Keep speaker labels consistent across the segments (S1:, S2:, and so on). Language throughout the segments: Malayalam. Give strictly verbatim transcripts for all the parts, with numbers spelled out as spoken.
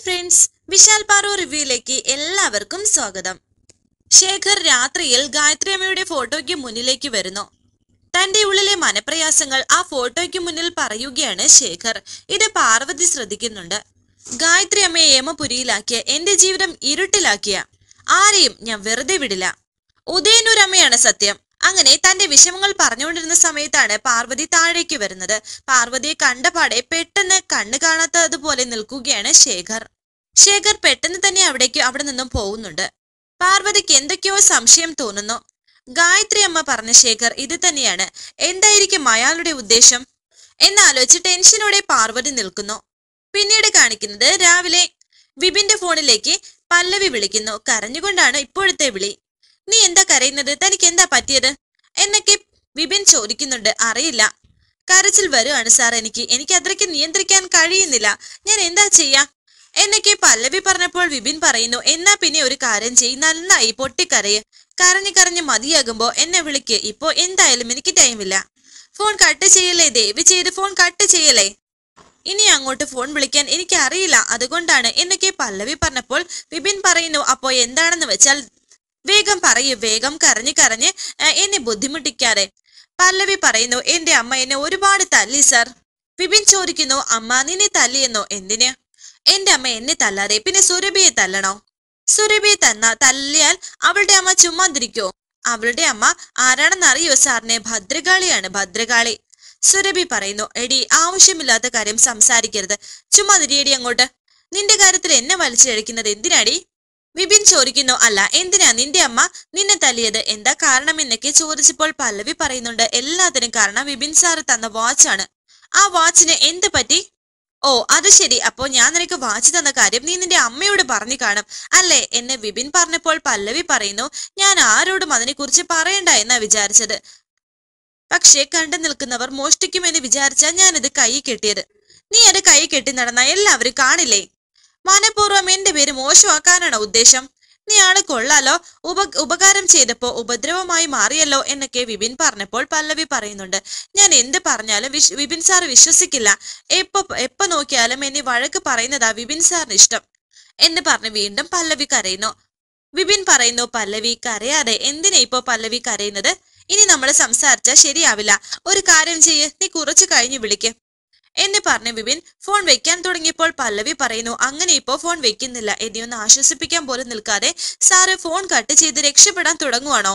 S1: ഹായ് ഫ്രണ്ട്സ്, വിശാൽ പാറു റിവ്യൂയിലേക്ക് എല്ലാവർക്കും സ്വാഗതം. ശേഖർ രാത്രിയിൽ ഗായത്രി അമ്മയുടെ ഫോട്ടോയ്ക്ക് മുന്നിലേക്ക് വരുന്നു. തന്റെ ഉള്ളിലെ മനപ്രയാസങ്ങൾ ആ ഫോട്ടോയ്ക്ക് മുന്നിൽ പറയുകയാണ് ശേഖർ. ഇത് പാർവതി ശ്രദ്ധിക്കുന്നുണ്ട്. ഗായത്രി അമ്മയെ യമപുരിയിലാക്കിയ, എന്റെ ജീവിതം ഇരുട്ടിലാക്കിയ ആരെയും ഞാൻ വെറുതെ വിടില്ല. ഉദയനൂരമ്മയാണ് സത്യം. അങ്ങനെ തന്റെ വിഷമങ്ങൾ പറഞ്ഞുകൊണ്ടിരുന്ന സമയത്താണ് പാർവതി താഴേക്ക് വരുന്നത്. പാർവതിയെ കണ്ടപാടെ പെട്ടെന്ന് കണ്ണു കാണാത്തതുപോലെ നിൽക്കുകയാണ് ശേഖർ. ശേഖർ പെട്ടെന്ന് തന്നെ അവിടേക്ക് അവിടെ നിന്നും പോകുന്നുണ്ട്. പാർവതിക്ക് എന്തൊക്കെയോ സംശയം തോന്നുന്നു. ഗായത്രി അമ്മ പറഞ്ഞ ശേഖർ ഇത് തന്നെയാണ്. എന്തായിരിക്കും അയാളുടെ ഉദ്ദേശം എന്നാലോചിച്ച് ടെൻഷനോടെ പാർവതി നിൽക്കുന്നു. പിന്നീട് കാണിക്കുന്നത് രാവിലെ വിപിന്റെ ഫോണിലേക്ക് പല്ലവി വിളിക്കുന്നു. കരഞ്ഞുകൊണ്ടാണ് ഇപ്പോഴത്തെ വിളി. നീ എന്താ കരയുന്നത്? തനിക്ക് എന്താ പറ്റിയത് എന്നൊക്കെ വിപിൻ ചോദിക്കുന്നുണ്ട്. അറിയില്ല, കരച്ചിൽ വരുവാണ് സാർ. എനിക്ക് എനിക്ക് അത്രയ്ക്ക് നിയന്ത്രിക്കാൻ കഴിയുന്നില്ല. ഞാൻ എന്താ ചെയ്യാ എന്നൊക്കെ പല്ലവി പറഞ്ഞപ്പോൾ വിപിൻ പറയുന്നു, എന്നാ പിന്നെ ഒരു കാര്യം ചെയ്യ്, നന്നായി പൊട്ടിക്കരയ്. കരഞ്ഞു കരഞ്ഞ് മതിയാകുമ്പോ എന്നെ വിളിക്ക്. ഇപ്പോ എന്തായാലും എനിക്ക് ടൈമില്ല. ഫോൺ കട്ട് ചെയ്യല്ലേ, ദയവ് ചെയ്ത് ഫോൺ കട്ട് ചെയ്യല്ലേ. ഇനി അങ്ങോട്ട് ഫോൺ വിളിക്കാൻ എനിക്ക് അറിയില്ല, അതുകൊണ്ടാണ് എന്നൊക്കെ പല്ലവി പറഞ്ഞപ്പോൾ വിപിൻ പറയുന്നു, അപ്പോ എന്താണെന്ന് വെച്ചാൽ വേഗം പറയൂ, വേഗം കരഞ്ഞ് കരഞ്ഞ് എന്നെ ബുദ്ധിമുട്ടിക്കാതെ. പല്ലവി പറയുന്നു, എന്റെ അമ്മ എന്നെ ഒരുപാട് തല്ലി സാർ. വിപിൻ ചോദിക്കുന്നു, അമ്മ നിന്നെ തല്ലിയെന്നോ? എന്തിന്? എന്റെ അമ്മ എന്നെ തല്ലാതെ പിന്നെ സുരഭിയെ തല്ലണോ? സുരഭിയെ തന്ന തല്ലിയാൽ അവളുടെ അമ്മ ചുമ്മാതിരിക്കോ? അവളുടെ അമ്മ ആരാണെന്ന് അറിയോ സാറിനെ? ഭദ്രകാളിയാണ്, ഭദ്രകാളി. സുരഭി പറയുന്നു, എടി ആവശ്യമില്ലാത്ത കാര്യം സംസാരിക്കരുത്, ചുമ്മാതിരിയടി അങ്ങോട്ട്. നിന്റെ കാര്യത്തിൽ എന്നെ വലിച്ചിഴക്കുന്നത് എന്തിനാടി? വിപിൻ ചോദിക്കുന്നു, അല്ല എന്തിനാ നിന്റെ അമ്മ നിന്നെ തല്ലിയത്? എന്താ കാരണം എന്നൊക്കെ ചോദിച്ചപ്പോൾ പല്ലവി പറയുന്നുണ്ട്, എല്ലാത്തിനും കാരണം വിപിൻ സാറ് തന്ന വാച്ചാണ്. ആ വാച്ചിന് എന്ത് പറ്റി? ഓ അത് ശരി, അപ്പോ ഞാൻ നിനക്ക് വാച്ച് തന്ന കാര്യം നീ നിന്റെ അമ്മയോട് പറഞ്ഞു കാണും അല്ലേ എന്ന് വിപിൻ പറഞ്ഞപ്പോൾ പല്ലവി പറയുന്നു, ഞാൻ ആരോടും അതിനെ കുറിച്ച് പറയണ്ട എന്നാ വിചാരിച്ചത്. പക്ഷെ കണ്ടു നിൽക്കുന്നവർ മോഷ്ടിക്കുമെന്ന് വിചാരിച്ചാ ഞാനിത് കൈ കെട്ടിയത്. നീ അത് കൈ കെട്ടി നടന്ന എല്ലാവരും കാണില്ലേ? മനഃപൂർവ്വം എന്റെ പേര് മോശമാക്കാനാണോ ഉദ്ദേശം? നീ ആള് കൊള്ളാലോ, ഉപ ഉപകാരം ചെയ്തപ്പോ ഉപദ്രവമായി മാറിയല്ലോ എന്നൊക്കെ വിപിൻ പറഞ്ഞപ്പോൾ പല്ലവി പറയുന്നുണ്ട്, ഞാൻ എന്ത് പറഞ്ഞാലും വിശ് വിപിൻ സാർ വിശ്വസിക്കില്ല. എപ്പോ എപ്പോ നോക്കിയാലും എന്നെ വഴക്ക് പറയുന്നതാ വിപിൻ സാറിന് ഇഷ്ടം എന്ന് പറഞ്ഞ് വീണ്ടും പല്ലവി കരയുന്നു. വിപിൻ പറയുന്നു, പല്ലവി കരയാതെ. എന്തിനാ ഇപ്പോ പല്ലവി കരയുന്നത്? ഇനി നമ്മൾ സംസാരിച്ചാൽ ശരിയാവില്ല. ഒരു കാര്യം ചെയ്യ്, നീ കുറച്ചു കഴിഞ്ഞ് വിളിക്ക് എന്ന് പറഞ്ഞ് വിപിൻ ഫോൺ വെക്കാൻ തുടങ്ങിയപ്പോൾ പല്ലവി പറയുന്നു, അങ്ങനെ ഇപ്പോ ഫോൺ വെക്കുന്നില്ല. എന്നെ ഒന്ന് ആശ്വസിപ്പിക്കാൻ പോലും നിൽക്കാതെ സാറ് ഫോൺ കട്ട് ചെയ്ത് രക്ഷപ്പെടാൻ തുടങ്ങുവാണോ?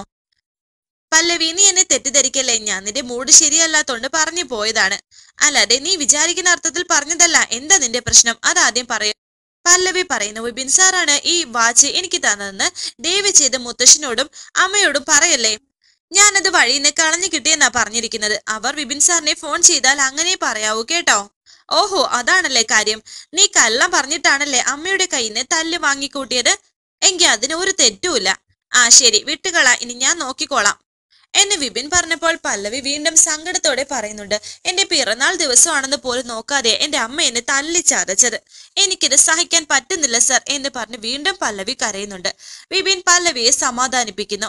S1: പല്ലവി നീ എന്നെ തെറ്റിദ്ധരിക്കല്ലേ, ഞാൻ നിന്റെ മൂഡ് ശരിയല്ലാത്തോണ്ട് പറഞ്ഞു പോയതാണ്, അല്ലാതെ നീ വിചാരിക്കുന്ന അർത്ഥത്തിൽ പറഞ്ഞതല്ല. എന്താ നിന്റെ പ്രശ്നം? അതാദ്യം പറയും. പല്ലവി പറയുന്നു, വിപിൻ സാറാണ് ഈ വാച്ച് എനിക്ക് തന്നതെന്ന് ദയവ് ചെയ്ത് മുത്തശ്ശനോടും അമ്മയോടും പറയല്ലേ. ഞാനത് വഴിന്ന് കളഞ്ഞു കിട്ടിയെന്നാ പറഞ്ഞിരിക്കുന്നത്. അവർ വിപിൻ സാറിനെ ഫോൺ ചെയ്താൽ അങ്ങനെ പറയാവൂ കേട്ടോ. ഓഹോ അതാണല്ലേ കാര്യം. നീ കള്ളം പറഞ്ഞിട്ടാണല്ലേ അമ്മയുടെ കയ്യിൽ നിന്ന് തല്ല് വാങ്ങിക്കൂട്ടിയത്? എങ്കിൽ അതിന് ഒരു തെറ്റുമില്ല. ആ ശരി വിട്ടുകള, ഇനി ഞാൻ നോക്കിക്കോളാം എന്ന് വിപിൻ പറഞ്ഞപ്പോൾ പല്ലവി വീണ്ടും സങ്കടത്തോടെ പറയുന്നുണ്ട്, എന്റെ പിറന്നാൾ ദിവസമാണെന്ന് പോലും നോക്കാതെ എന്റെ അമ്മ എന്നെ തല്ലിച്ചതച്ചത്. എനിക്കിത് സഹിക്കാൻ പറ്റുന്നില്ല സർ എന്ന് പറഞ്ഞ് വീണ്ടും പല്ലവി കരയുന്നുണ്ട്. വിപിൻ പല്ലവിയെ സമാധാനിപ്പിക്കുന്നു.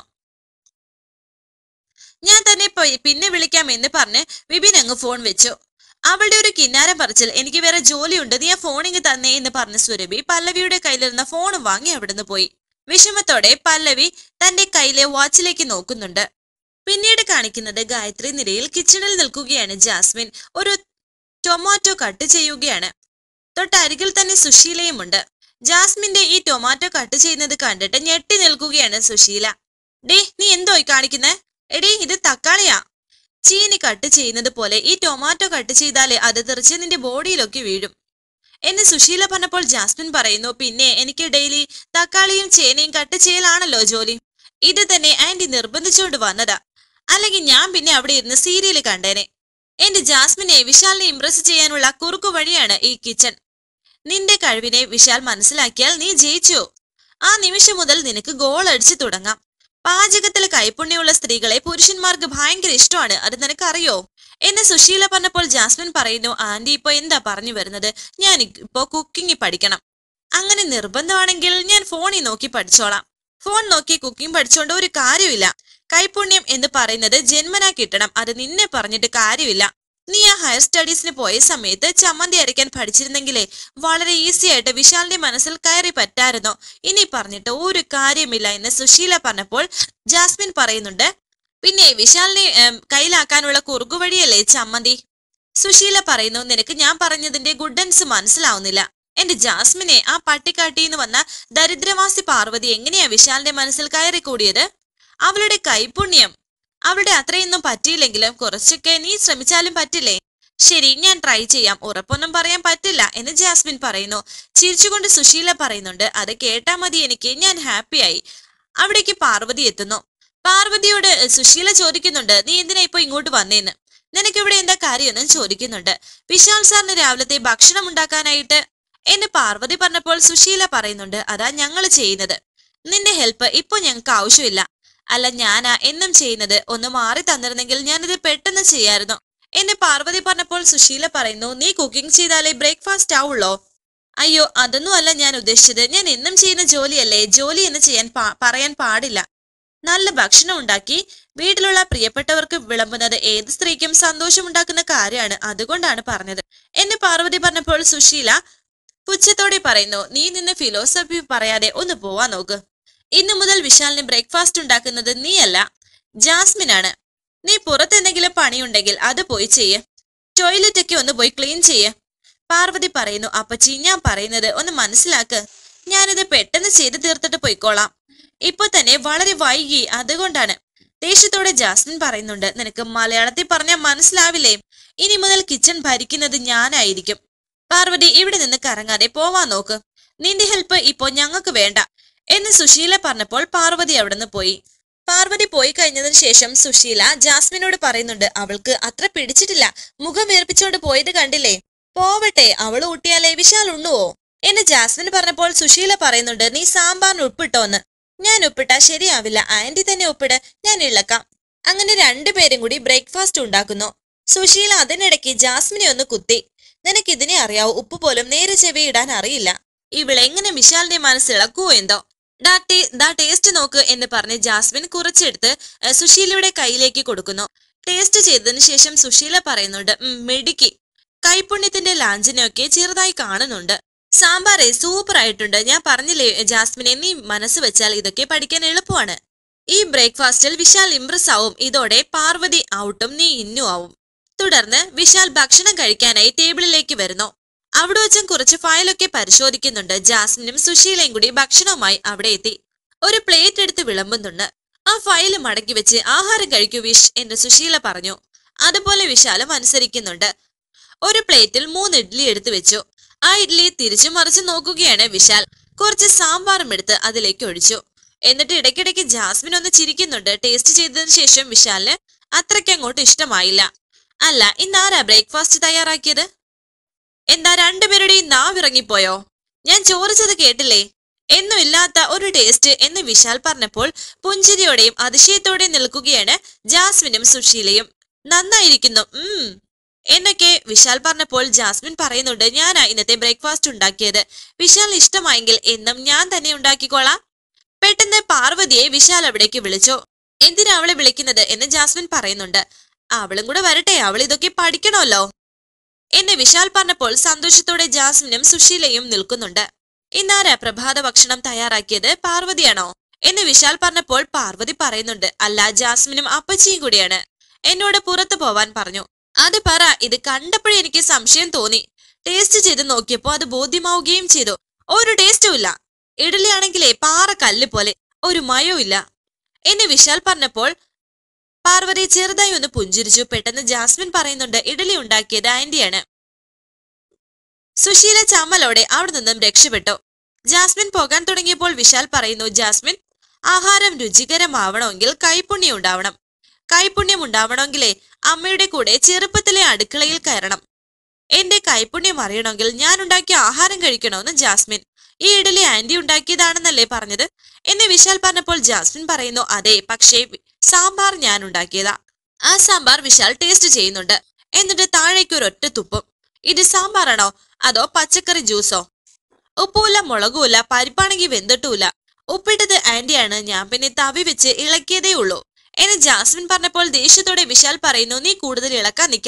S1: ഞാൻ തന്നെ പിന്നെ വിളിക്കാം എന്ന് പറഞ്ഞ് വിപിൻ അങ്ങ് ഫോൺ വെച്ചു. അവളുടെ ഒരു കിന്നാരം പറിച്ചിൽ, എനിക്ക് വേറെ ജോലിയുണ്ട്, നീ ആ ഫോണിങ് തന്നെ എന്ന് പറഞ്ഞ് സുരഭി പല്ലവിയുടെ കയ്യിലിരുന്ന ഫോണും വാങ്ങി അവിടുന്ന് പോയി. വിഷമത്തോടെ പല്ലവി തന്റെ കയ്യിലെ വാച്ചിലേക്ക് നോക്കുന്നുണ്ട്. പിന്നീട് കാണിക്കുന്നത് ഗായത്രി നിരയിൽ കിച്ചണിൽ നിൽക്കുകയാണ് ജാസ്മിൻ. ഒരു ടൊമാറ്റോ കട്ട് ചെയ്യുകയാണ്. തൊട്ടരികിൽ തന്നെ സുശീലയുമുണ്ട്. ജാസ്മിന്റെ ഈ ടൊമാറ്റോ കട്ട് ചെയ്യുന്നത് കണ്ടിട്ട് ഞെട്ടി നിൽക്കുകയാണ് സുശീല. ഡേ നീ എന്തോയി കാണിക്കുന്നേ? എടി ഇത് തക്കാളിയാ. ചീനി കട്ട് ചെയ്യുന്നത് പോലെ ഈ ടൊമാറ്റോ കട്ട് ചെയ്താലേ അത് തെറിച്ച് നിന്റെ ബോഡിയിലൊക്കെ വീഴും എന്ന് സുശീല പറഞ്ഞപ്പോൾ ജാസ്മിൻ പറയുന്നു, പിന്നെ എനിക്ക് ഡെയിലി തക്കാളിയും ചേനയും കട്ട് ചെയ്യലാണല്ലോ ജോലി. ഇത് തന്നെ ആന്റി നിർബന്ധിച്ചുകൊണ്ട് വന്നതാ, അല്ലെങ്കിൽ ഞാൻ പിന്നെ അവിടെ ഇരുന്ന് സീരിയല് കണ്ടേനെ. എന്റെ ജാസ്മിനെ വിശാലിനെ ഇംപ്രസ് ചെയ്യാനുള്ള കുറുക്കു വഴിയാണ് ഈ കിച്ചൺ. നിന്റെ കഴിവിനെ വിശാൽ മനസ്സിലാക്കിയാൽ നീ ജയിച്ചു. ആ നിമിഷം മുതൽ നിനക്ക് ഗോൾ അടിച്ചു തുടങ്ങാം. പാചകത്തിൽ കൈപ്പുണ്യമുള്ള സ്ത്രീകളെ പുരുഷന്മാർക്ക് ഭയങ്കര ഇഷ്ടമാണ്, അത് നിനക്കറിയോ എന്ന് സുശീല പറഞ്ഞപ്പോൾ ജാസ്മിൻ പറയുന്നു, ആന്റി ഇപ്പൊ എന്താ പറഞ്ഞു വരുന്നത്? ഞാൻ ഇപ്പോ കുക്കിംഗ് പഠിക്കണം. അങ്ങനെ നിർബന്ധമാണെങ്കിൽ ഞാൻ ഫോണിൽ നോക്കി പഠിച്ചോളാം. ഫോൺ നോക്കി കുക്കിംഗ് പഠിച്ചോണ്ട് ഒരു കാര്യമില്ല. കൈപ്പുണ്യം എന്ന് പറയുന്നത് ജന്മനാ കിട്ടണം, അത് നിന്നെ പറഞ്ഞിട്ട് കാര്യമില്ല. നീ ആ ഹയർ സ്റ്റഡീസിന് പോയ സമയത്ത് ചമ്മന്തി അരയ്ക്കാൻ പഠിച്ചിരുന്നെങ്കിലേ വളരെ ഈസി ആയിട്ട് വിശാലിന്റെ മനസ്സിൽ കയറി പറ്റായിരുന്നോ. ഇനി പറഞ്ഞിട്ട് ഒരു കാര്യമില്ല എന്ന് സുശീല പറഞ്ഞപ്പോൾ ജാസ്മിൻ പറയുന്നുണ്ട്, പിന്നെ വിശാലിനെ കയ്യിലാക്കാനുള്ള കുറുകുവഴിയല്ലേ ചമ്മന്തി. സുശീല പറയുന്നു, നിനക്ക് ഞാൻ പറഞ്ഞതിന്റെ ഗുഡൻസ് മനസ്സിലാവുന്നില്ല. എന്റെ ജാസ്മിനെ, ആ പട്ടിക്കാട്ടിന്ന് വന്ന ദരിദ്രവാസി പാർവതി എങ്ങനെയാ വിശാലിന്റെ മനസ്സിൽ കയറി കൂടിയത്? അവളുടെ കൈപുണ്യം. അവളുടെ അത്രയൊന്നും പറ്റിയില്ലെങ്കിലും കുറച്ചൊക്കെ നീ ശ്രമിച്ചാലും പറ്റില്ലേ? ശരി, ഞാൻ ട്രൈ ചെയ്യാം, ഉറപ്പൊന്നും പറയാൻ പറ്റില്ല എന്ന് ജാസ്മിൻ പറയുന്നു. ചിരിച്ചുകൊണ്ട് സുശീല പറയുന്നുണ്ട്, അത് കേട്ടാ മതി എനിക്ക്, ഞാൻ ഹാപ്പിയായി. അവിടേക്ക് പാർവതി എത്തുന്നു. പാർവതിയോട് സുശീല ചോദിക്കുന്നുണ്ട്, നീ എന്തിനാ ഇപ്പൊ ഇങ്ങോട്ട് വന്നേന്ന്? നിനക്ക് ഇവിടെ എന്താ കാര്യമെന്നും ചോദിക്കുന്നുണ്ട്. വിശാൽ സാറിന് രാവിലത്തെ ഭക്ഷണം ഉണ്ടാക്കാനായിട്ട് എന്ന് പാർവതി പറഞ്ഞപ്പോൾ സുശീല പറയുന്നുണ്ട്, അതാ ഞങ്ങള് ചെയ്യുന്നത്. നിന്റെ ഹെൽപ്പ് ഇപ്പൊ ഞങ്ങൾക്ക് ആവശ്യമില്ല. അല്ല, ഞാനാ എന്നും ചെയ്യുന്നത്, ഒന്ന് മാറി തന്നിരുന്നെങ്കിൽ ഞാനിത് പെട്ടെന്ന് ചെയ്യായിരുന്നു എന്ന് പാർവതി പറഞ്ഞപ്പോൾ സുശീല പറയുന്നു, നീ കുക്കിംഗ് ചെയ്താലേ ബ്രേക്ക്ഫാസ്റ്റ് ആവുള്ളോ? അയ്യോ, അതൊന്നും അല്ല ഞാൻ ഉദ്ദേശിച്ചത്. ഞാൻ എന്നും ചെയ്യുന്ന ജോലിയല്ലേ, ജോലി എന്ന് ചെയ്യാൻ പറയാൻ പാടില്ല. നല്ല ഭക്ഷണം ഉണ്ടാക്കി വീട്ടിലുള്ള പ്രിയപ്പെട്ടവർക്ക് വിളമ്പുന്നത് ഏത് സ്ത്രീക്കും സന്തോഷമുണ്ടാക്കുന്ന കാര്യമാണ്, അതുകൊണ്ടാണ് പറഞ്ഞത് എന്ന് പാർവതി പറഞ്ഞപ്പോൾ സുശീല പുച്ഛത്തോടെ പറയുന്നു, നീ നിന്ന് ഫിലോസഫി പറയാതെ ഒന്ന് പോവാ നോക്ക്. ഇന്നു മുതൽ വിശാലിന് ബ്രേക്ക്ഫാസ്റ്റ് ഉണ്ടാക്കുന്നത് നീയല്ല, ജാസ്മിനാണ്. നീ പുറത്തെന്തെങ്കിലും പണിയുണ്ടെങ്കിൽ അത് പോയി ചെയ്യ്. ടോയ്ലറ്റ് ഒക്കെ ഒന്ന് പോയി ക്ലീൻ ചെയ്യ്. പാർവതി പറയുന്നു, അപ്പച്ചി ഞാൻ പറയുന്നത് ഒന്ന് മനസ്സിലാക്ക്. ഞാനിത് പെട്ടെന്ന് ചെയ്ത് തീർത്തിട്ട് പോയിക്കോളാം. ഇപ്പൊ തന്നെ വളരെ വൈകി, അതുകൊണ്ടാണ്. ദേഷ്യത്തോടെ ജാസ്മിൻ പറയുന്നുണ്ട്, നിനക്ക് മലയാളത്തിൽ പറഞ്ഞാൽ മനസ്സിലാവില്ലേ? ഇനി മുതൽ കിച്ചൺ ഭരിക്കുന്നത് ഞാനായിരിക്കും. പാർവതി ഇവിടെ നിന്ന് കറങ്ങാതെ പോവാൻ നോക്ക്. നിന്റെ ഹെൽപ്പ് ഇപ്പോ ഞങ്ങൾക്ക് വേണ്ട എന്ന് സുശീല പറഞ്ഞപ്പോൾ പാർവതി അവിടുന്ന് പോയി. പാർവതി പോയി കഴിഞ്ഞതിന് ശേഷം സുശീല ജാസ്മിനോട് പറയുന്നുണ്ട്, അവൾക്ക് അത്ര പിടിച്ചിട്ടില്ല, മുഖം വീർപ്പിച്ചോണ്ട് പോയത് കണ്ടില്ലേ? പോവട്ടെ, അവള് ഊട്ടിയാലേ വിശാൽ ഉണ്ണുവോ എന്ന് ജാസ്മിൻ പറഞ്ഞപ്പോൾ സുശീല പറയുന്നുണ്ട്, നീ സാമ്പാറിന് ഉപ്പിട്ടോന്ന്. ഞാൻ ഉപ്പിട്ടാ ശരിയാവില്ല, ആന്റി തന്നെ ഉപ്പിട്, ഞാൻ ഇളക്കാം. അങ്ങനെ രണ്ടുപേരും കൂടി ബ്രേക്ക്ഫാസ്റ്റ് ഉണ്ടാക്കുന്നു. സുശീല അതിനിടയ്ക്ക് ജാസ്മിനെ ഒന്ന് കുത്തി, നിനക്ക് ഇതിനെ അറിയാവൂ, ഉപ്പ് പോലും നേരെ ചെവി ഇടാൻ അറിയില്ല. ഇവളെങ്ങനെ വിശാലിന്റെ മനസ്സിളക്കുവോ എന്തോ. ഡാ ടേ ദാ ടേസ്റ്റ് നോക്ക് എന്ന് പറഞ്ഞ് ജാസ്മിൻ കുറച്ചെടുത്ത് സുശീലയുടെ കയ്യിലേക്ക് കൊടുക്കുന്നു. ടേസ്റ്റ് ചെയ്തതിനു ശേഷം സുശീല പറയുന്നുണ്ട്, മെടുക്കി, കൈപുണ്യത്തിന്റെ ലാഞ്ചിനെയൊക്കെ ചെറുതായി കാണുന്നുണ്ട്. സാമ്പാറേ സൂപ്പർ ആയിട്ടുണ്ട്. ഞാൻ പറഞ്ഞില്ലേ ജാസ്മിനെ, നീ മനസ്സ് വെച്ചാൽ ഇതൊക്കെ പഠിക്കാൻ എളുപ്പമാണ്. ഈ ബ്രേക്ക്ഫാസ്റ്റിൽ വിശാൽ ഇംപ്രസ് ആവും. ഇതോടെ പാർവതി ഔട്ടും നീ ഇന്നു ആവും. തുടർന്ന് വിശാൽ ഭക്ഷണം കഴിക്കാനായി ടേബിളിലേക്ക് വരുന്നു. അവിടെ വെച്ചും കുറച്ച് ഫയലൊക്കെ പരിശോധിക്കുന്നുണ്ട്. ജാസ്മിനും സുശീലയും കൂടി ഭക്ഷണവുമായി അവിടെ എത്തി. ഒരു പ്ലേറ്റ് എടുത്ത് വിളമ്പുന്നുണ്ട്. ആ ഫയല് മടക്കി വെച്ച് ആഹാരം കഴിക്കൂ വിഷ് എന്ന് സുശീല പറഞ്ഞു. അതുപോലെ വിശാലും അനുസരിക്കുന്നുണ്ട്. ഒരു പ്ലേറ്റിൽ മൂന്ന് ഇഡ്ഡലി എടുത്തു വെച്ചു. ആ ഇഡ്ഡലി തിരിച്ചു മറിച്ച് നോക്കുകയാണ് വിശാൽ. കുറച്ച് സാമ്പാറും എടുത്ത് അതിലേക്ക് ഒഴിച്ചു. എന്നിട്ട് ഇടയ്ക്കിടയ്ക്ക് ജാസ്മിൻ ഒന്ന് ചിരിക്കുന്നുണ്ട്. ടേസ്റ്റ് ചെയ്തതിനു ശേഷം വിശാലിന് അത്രയ്ക്ക് അങ്ങോട്ട് ഇഷ്ടമായില്ല. അല്ല, ഇന്നാരാ ബ്രേക്ക്ഫാസ്റ്റ് തയ്യാറാക്കിയത്? എന്താ രണ്ടുപേരുടെയും നാവിറങ്ങിപ്പോയോ? ഞാൻ ചോദിച്ചത് കേട്ടില്ലേ? എന്നും ഇല്ലാത്ത ഒരു ടേസ്റ്റ് എന്ന് വിശാൽ പറഞ്ഞപ്പോൾ പുഞ്ചിരിയോടെയും അതിശയത്തോടെയും നിൽക്കുകയാണ് ജാസ്മിനും സുശീലയും. നന്നായിരിക്കുന്നു ഉം എന്നൊക്കെ വിശാൽ പറഞ്ഞപ്പോൾ ജാസ്മിൻ പറയുന്നുണ്ട്, ഞാനാ ഇന്നത്തെ ബ്രേക്ക്ഫാസ്റ്റ് ഉണ്ടാക്കിയത്. വിശാൽ ഇഷ്ടമായെങ്കിൽ എന്നും ഞാൻ തന്നെ ഉണ്ടാക്കിക്കോളാം. പെട്ടെന്ന് പാർവതിയെ വിശാൽ അവിടേക്ക് വിളിച്ചു. എന്തിനാ അവളെ വിളിക്കുന്നത് എന്ന് ജാസ്മിൻ പറയുന്നുണ്ട്. അവളും കൂടെ വരട്ടെ, അവൾ ഇതൊക്കെ പഠിക്കണമല്ലോ എന്ന് വിശാൽ പറഞ്ഞപ്പോൾ സന്തോഷത്തോടെ ജാസ്മിനും സുശീലയും നിൽക്കുന്നുണ്ട്. ഇന്നാരാ പ്രഭാത ഭക്ഷണം തയ്യാറാക്കിയത്? പാർവതിയാണോ എന്ന് വിശാൽ പറഞ്ഞപ്പോൾ പാർവതി പറയുന്നുണ്ട്, അല്ല, ജാസ്മിനും അപ്പച്ചിയും കൂടിയാണ്. എന്നോട് പുറത്തു പോവാൻ പറഞ്ഞു. അത് പറ. ഇത് കണ്ടപ്പോഴേ എനിക്ക് സംശയം തോന്നി. ടേസ്റ്റ് ചെയ്ത് നോക്കിയപ്പോ അത് ബോധ്യമാവുകയും ചെയ്തു. ഒരു ടേസ്റ്റും ഇല്ല. ഇഡലി ആണെങ്കിലേ പാറ കല്ല് പോലെ, ഒരു മയവും ഇല്ല എന്ന് വിശാൽ പറഞ്ഞപ്പോൾ പാർവതി ചെറുതായി ഒന്ന് പുഞ്ചിരിച്ചു. പെട്ടെന്ന് ജാസ്മിൻ പറയുന്നുണ്ട്, ഇഡലി ഉണ്ടാക്കിയത് ആന്റിയാണ്. സുശീല ചമ്മലോടെ അവിടെ നിന്നും രക്ഷപ്പെട്ടു. ജാസ്മിൻ പോകാൻ തുടങ്ങിയപ്പോൾ വിശാൽ പറയുന്നു, ജാസ്മിൻ, ആഹാരം രുചികരമാവണമെങ്കിൽ കൈപുണ്യം ഉണ്ടാവണം. കൈപുണ്യം ഉണ്ടാവണമെങ്കിലേ അമ്മയുടെ കൂടെ ചെറുപ്പത്തിലെ അടുക്കളയിൽ കയറണം. എന്റെ കൈപുണ്യം അറിയണമെങ്കിൽ ഞാൻ ഉണ്ടാക്കിയ ആഹാരം കഴിക്കണമെന്ന് ജാസ്മിൻ. ഈ ഇഡലി ആന്റി ഉണ്ടാക്കിയതാണെന്നല്ലേ പറഞ്ഞത് എന്ന് വിശാൽ പറഞ്ഞപ്പോൾ ജാസ്മിൻ പറയുന്നു, അതെ, പക്ഷേ സാമ്പാർ ഞാൻ ഉണ്ടാക്കിയതാ. ആ സാമ്പാർ വിശാൽ ടേസ്റ്റ് ചെയ്യുന്നുണ്ട്. എന്നിട്ട് താഴേക്ക് ഒരൊറ്റ തുപ്പും. ഇത് സാമ്പാറാണോ അതോ പച്ചക്കറി ജ്യൂസോ? ഉപ്പുമില്ല, മുളകുമില്ല, പരിപ്പാണെങ്കിൽ വെന്തിട്ടുമില്ല. ഉപ്പിട്ടത് ആന്റിയാണ്, ഞാൻ പിന്നെ തവി വെച്ച് ഇളക്കിയതേ ഉള്ളൂ എന്ന് ജാസ്മിൻ പറഞ്ഞപ്പോൾ ദേഷ്യത്തോടെ വിശാൽ പറയുന്നു, നീ കൂടുതൽ ഇളക്കാൻ നിൽക്കാതെ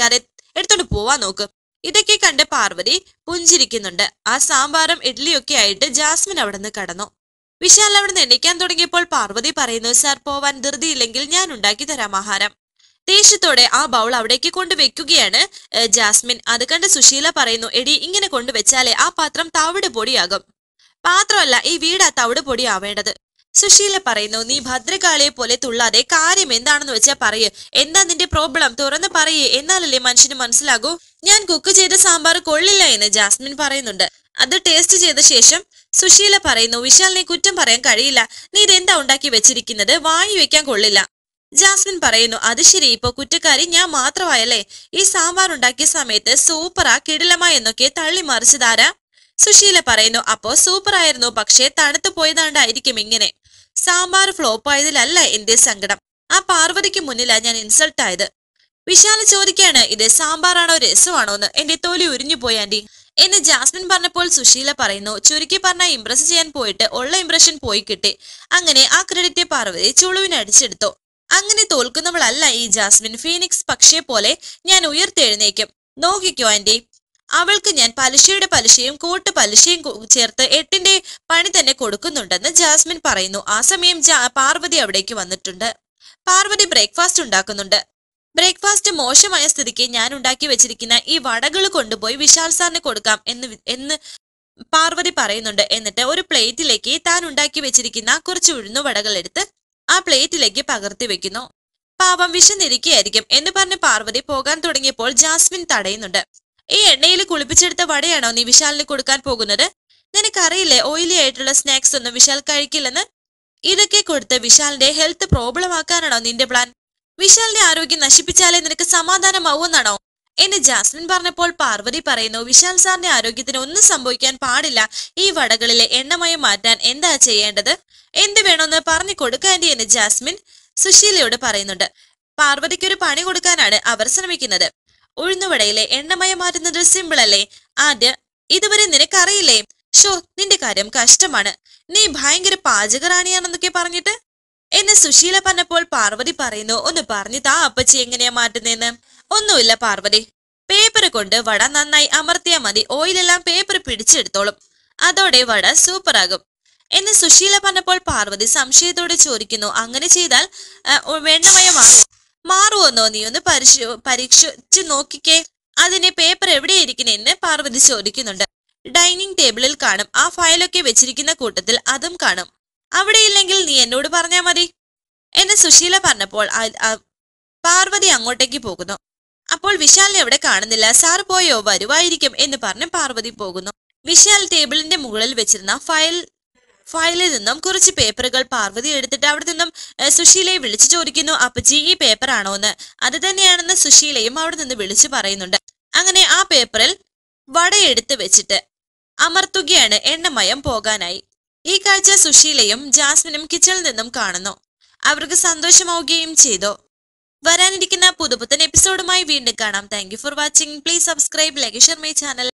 S1: എടുത്തോണ്ട് പോവാൻ നോക്ക്. ഇതൊക്കെ കണ്ട് പാർവതി പുഞ്ചിരിക്കുന്നുണ്ട്. ആ സാമ്പാറും ഇഡ്ഡലിയൊക്കെ ആയിട്ട് ജാസ്മിൻ അവിടെ നിന്ന് കടന്നു. വിശാൽ അവിടെ നിന്ന് എണീക്കാൻ തുടങ്ങിയപ്പോൾ പാർവതി പറയുന്നു, സാർ പോവാൻ ധൃതിയില്ലെങ്കിൽ ഞാൻ ഉണ്ടാക്കി തരാം ആഹാരം. ദേഷ്യത്തോടെ ആ ബൗൾ അവിടേക്ക് കൊണ്ടുവെക്കുകയാണ് ജാസ്മിൻ. അത് കണ്ട് സുശീല പറയുന്നു, എടി ഇങ്ങനെ കൊണ്ടുവച്ചാലേ ആ പാത്രം തവിട് പൊടിയാകും. പാത്രമല്ല, ഈ വീടാ തവിട് പൊടിയാവേണ്ടത്. സുശീല പറയുന്നു, നീ ഭദ്രകാളിയെ പോലെ തുള്ളാതെ കാര്യം എന്താണെന്ന് വെച്ചാ പറയ്. എന്താ നിന്റെ പ്രോബ്ലം, തുറന്ന് പറയേ, എന്നാലല്ലേ മനുഷ്യന് മനസ്സിലാകൂ. ഞാൻ കുക്ക് ചെയ്ത സാമ്പാർ കൊള്ളില്ല എന്ന് ജാസ്മിൻ പറയുന്നുണ്ട്. അത് ടേസ്റ്റ് ചെയ്ത ശേഷം സുശീല പറയുന്നു, വിശാലിനെ കുറ്റം പറയാൻ കഴിയില്ല. നീ ഇതെന്താ ഉണ്ടാക്കി വെച്ചിരിക്കുന്നത്, വാങ്ങി വെക്കാൻ കൊള്ളില്ല. ജാസ്മിൻ പറയുന്നു, അത് ശരി, ഇപ്പൊ കുറ്റക്കാരി ഞാൻ മാത്രമായല്ലേ. ഈ സാമ്പാർ ഉണ്ടാക്കിയ സമയത്ത് സൂപ്പറാ കിടിലമാ എന്നൊക്കെ തള്ളി മറിച്ചതാരാ? സുശീല പറയുന്നു, അപ്പോ സൂപ്പറായിരുന്നു, പക്ഷേ തണുത്തു പോയതാണ്ടായിരിക്കും ഇങ്ങനെ. സാമ്പാർ ഫ്ലോപ്പ് ആയതിലല്ല എന്റെ സങ്കടം, ആ പാർവതിക്ക് മുന്നിലാ ഞാൻ ഇൻസൾട്ട് ആയത്. വിശാല ചോദിക്കാണ്, ഇത് സാമ്പാറാണോ രസമാണോ എന്ന്. എന്റെ തൊലി ഉരിഞ്ഞു പോയി ആന്റി എന്ന് ജാസ്മിൻ പറഞ്ഞപ്പോൾ സുശീല പറയുന്നു, ചുരുക്കി പറഞ്ഞ ഇംപ്രസ് ചെയ്യാൻ പോയിട്ട് ഉള്ള ഇംപ്രഷൻ പോയി കിട്ടി. അങ്ങനെ ആ ക്രെഡിറ്റ് പാർവതി ചുളുവിന് അടിച്ചെടുത്തു. അങ്ങനെ തോൽക്കുന്നവളല്ല ഈ ജാസ്മിൻ. ഫീനിക്സ് പക്ഷേ പോലെ ഞാൻ ഉയർത്തെഴുന്നേക്കും, നോക്കിക്കോ ആന്റി. അവൾക്ക് ഞാൻ പലിശയുടെ പലിശയും കൂട്ട് പലിശയും ചേർത്ത് എട്ടിന്റെ പണി തന്നെ കൊടുക്കുന്നുണ്ടെന്ന് ജാസ്മിൻ പറയുന്നു. ആ സമയം പാർവതി അവിടേക്ക് വന്നിട്ടുണ്ട്. പാർവതി ബ്രേക്ക്ഫാസ്റ്റ് ഉണ്ടാക്കുന്നുണ്ട്. ബ്രേക്ക്ഫാസ്റ്റ് മോശമായ സ്ഥിതിക്ക് ഞാൻ ഉണ്ടാക്കി വെച്ചിരിക്കുന്ന ഈ വടകൾ കൊണ്ടുപോയി വിശാൽ സാറിന് കൊടുക്കാം എന്ന് എന്ന് പാർവതി പറയുന്നുണ്ട്. എന്നിട്ട് ഒരു പ്ലേറ്റിലേക്ക് താൻ ഉണ്ടാക്കി വെച്ചിരിക്കുന്ന കുറച്ച് ഉഴുന്നു വടകൾ എടുത്ത് ആ പ്ലേറ്റിലേക്ക് പകർത്തി വെക്കുന്നു. പാവം വിശന്നിരിക്കുകയായിരിക്കും എന്ന് പറഞ്ഞ് പാർവതി പോകാൻ തുടങ്ങിയപ്പോൾ ജാസ്മിൻ തടയുന്നുണ്ട്. ഈ എണ്ണയിൽ കുളിപ്പിച്ചെടുത്ത വടയാണോ നീ വിശാലിന് കൊടുക്കാൻ പോകുന്നത്? നിനക്കറിയില്ലേ ഓയിലി ആയിട്ടുള്ള സ്നാക്സ് ഒന്നും വിശാൽ കഴിക്കില്ലെന്ന്? ഇതൊക്കെ കൊടുത്ത് വിശാലിന്റെ ഹെൽത്ത് പ്രോബ്ലം ആക്കാനാണോ നിന്റെ പ്ലാൻ? വിശാലിന്റെ ആരോഗ്യം നശിപ്പിച്ചാലേ നിനക്ക് സമാധാനമാവുമെന്നാണോ എന്ന് ജാസ്മിൻ പറഞ്ഞപ്പോൾ പാർവതി പറയുന്നു, വിശാൽ സാറിന്റെ ആരോഗ്യത്തിന് ഒന്നും സംഭവിക്കാൻ പാടില്ല. ഈ വടകളിലെ എണ്ണമയം മാറ്റാൻ എന്താ ചെയ്യേണ്ടത്, എന്ത് വേണമെന്ന് പറഞ്ഞു കൊടുക്കാൻഡി എന്ന് ജാസ്മിൻ സുശീലയോട് പറയുന്നുണ്ട്. പാർവതിക്ക് ഒരു പണി കൊടുക്കാനാണ് അവർ ശ്രമിക്കുന്നത്. ഉഴുന്നുവടയിലെ എണ്ണമയം മാറ്റുന്നത് സിമ്പിൾ അല്ലേ? ആദ്യം ഇതുവരെ നിനക്കറിയില്ലേ? ഷോ, നിന്റെ കാര്യം കഷ്ടമാണ്. നീ ഭയങ്കര പാചകറാണിയാണെന്നൊക്കെ പറഞ്ഞിട്ട് എന്ന് സുശീല പറഞ്ഞപ്പോൾ പാർവതി പറയുന്നു, ഒന്ന് പറഞ്ഞു താ അപ്പച്ചി എങ്ങനെയാ മാറ്റുന്നതെന്ന്. ഒന്നുമില്ല പാർവതി, പേപ്പർ കൊണ്ട് വട നന്നായി അമർത്തിയാ മതി, ഓയിലെല്ലാം പേപ്പർ പിടിച്ചെടുത്തോളും, അതോടെ വട സൂപ്പറാകും എന്ന് സുശീല പറഞ്ഞപ്പോൾ പാർവതി സംശയത്തോടെ ചോദിക്കുന്നു, അങ്ങനെ ചെയ്താൽ എണ്ണമയം മാറുമോ? മാറുമെന്നോ? നീ ഒന്ന് പരിശോ പരീക്ഷിച്ചു നോക്കിക്കേ. അതിന് പേപ്പർ എവിടെയിരിക്കണെന്ന് പാർവതി ചോദിക്കുന്നുണ്ട്. ഡൈനിങ് ടേബിളിൽ കാണും, ആ ഫയലൊക്കെ വെച്ചിരിക്കുന്ന കൂട്ടത്തിൽ അതും കാണും. അവിടെ ഇല്ലെങ്കിൽ നീ എന്നോട് പറഞ്ഞാ മതി എന്ന് സുശീല പറഞ്ഞപ്പോൾ പാർവതി അങ്ങോട്ടേക്ക് പോകുന്നു. അപ്പോൾ വിശാലിനെ എവിടെ കാണുന്നില്ല. സാർ പോയോ? വരുവായിരിക്കും എന്ന് പറഞ്ഞ് പാർവതി പോകുന്നു. വിശാൽ ടേബിളിന്റെ മുകളിൽ വെച്ചിരുന്ന ഫയൽ ഫയലിൽ നിന്നും കുറച്ച് പേപ്പറുകൾ പാർവതി എടുത്തിട്ട് അവിടെ നിന്നും സുശീലയെ വിളിച്ചു ചോദിക്കുന്നു, അപ്പച്ചി ഈ പേപ്പർ ആണോ എന്ന്. അത് തന്നെയാണെന്ന് സുശീലയും അവിടെ നിന്ന് വിളിച്ചു പറയുന്നുണ്ട്. അങ്ങനെ ആ പേപ്പറിൽ വട എടുത്ത് വെച്ചിട്ട് അമർത്തുകയാണ് എണ്ണമയം പോകാനായി. ഈ കാഴ്ച സുശീലയും ജാസ്മിനും കിച്ചണിൽ നിന്നും കാണുന്നു. അവർക്ക് സന്തോഷമാവുകയും ചെയ്തു. വരാനിരിക്കുന്ന പുതുപുത്തൻ എപ്പിസോഡുമായി വീണ്ടും കാണാം. Thank you for watching. Please subscribe, like, share my channel.